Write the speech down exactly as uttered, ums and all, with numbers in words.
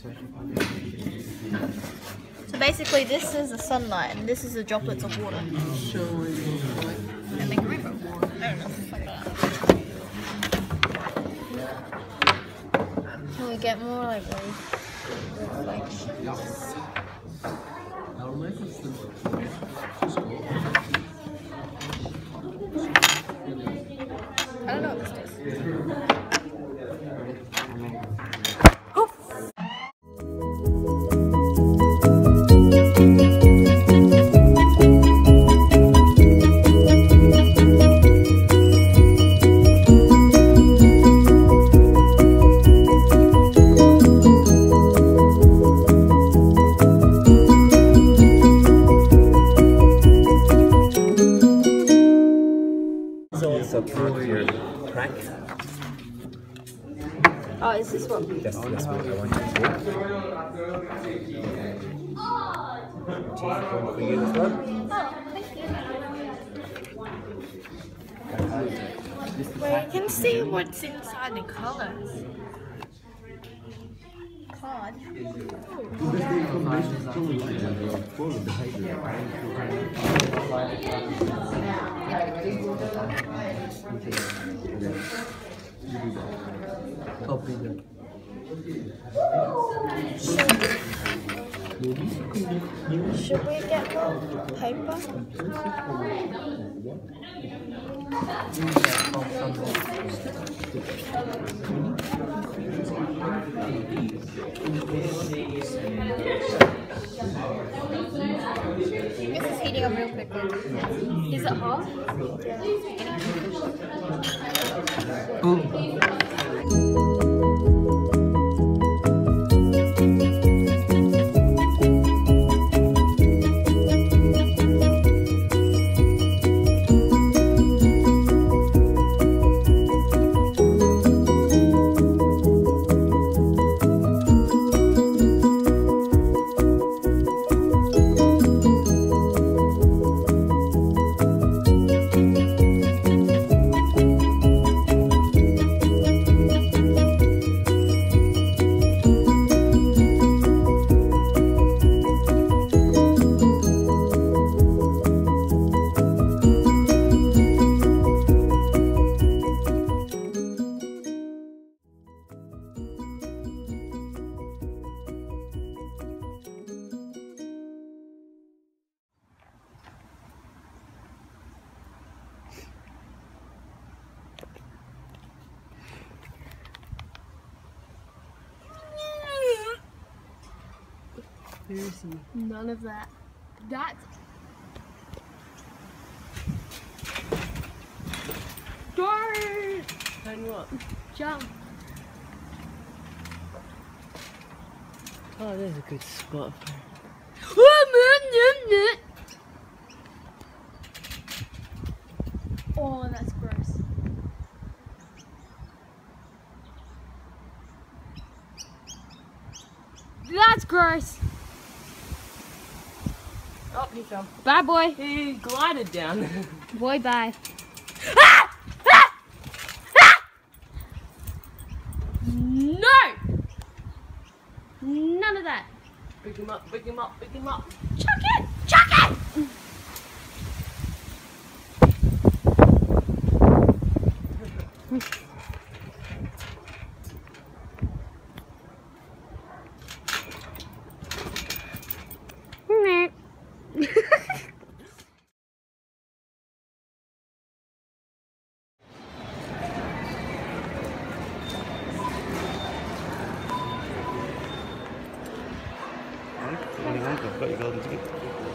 So basically this is the sunlight and this is the droplets of water. And the green of water. I don't know. Can we get more like those reflections? I don't know what this does. Also part of your crack. Oh, is this what? That's, that's what I want you to do. Cheese one for you as well. Where you can see what's inside the colours. Card. Should we get more paper? This is heating up real quickly. Is it hot? Boom. None of that. That's... Don't! And what? Jump. Oh, there's a good spot for it. Oh, that's gross. That's gross. Oh, he fell. Bye, boy. He glided down. Boy, bye. Ah! Ah! Ah! No! None of that. Pick him up, pick him up, pick him up. Chuck it! Chuck it! I've got your golden ticket.